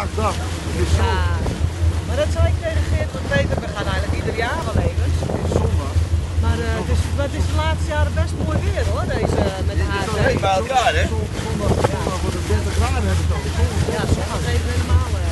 Vaakdag. Het is zo. Ja. Maar dat zou ik tegen Geert, want weten, we gaan eigenlijk ieder jaar wel even. Het is zondag. Maar het is de laatste jaren best mooi weer hoor, deze met de haard. Bij elkaar, hè? Zondag wordt het 30 graden hebben we het al. Ja, zondag even helemaal.